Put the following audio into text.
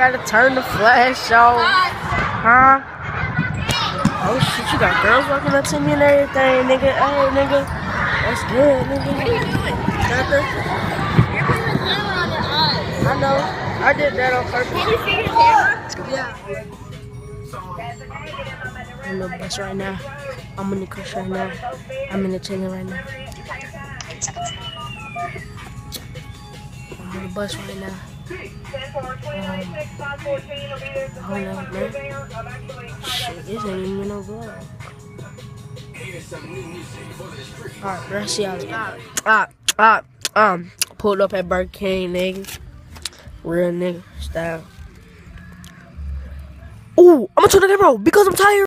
gotta turn the flash on. Huh? Oh shit, you got girls walking up to me and everything, nigga. Hey, nigga. That's good, nigga. What are you doing? Nothing. You're putting the camera on your eyes. I know. I did that on purpose. Can you see your camera? Yeah. I'm in the bus right now. I'm in the crush right now. I'm in the chicken right now. I'm on the bus right now. Hold on, man. Shit, this ain't even no vlog. Alright, let's see how pulled up at Burger King, nigga. Real nigga style. Ooh, I'm gonna turn the camera on because I'm tired.